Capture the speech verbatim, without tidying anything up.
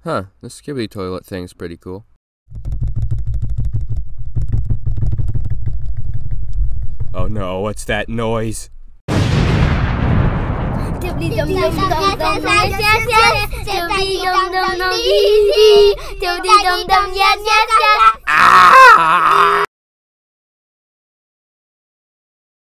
Huh, the Skibidi Toilet thing's pretty cool. Oh no, what's that noise? Ah!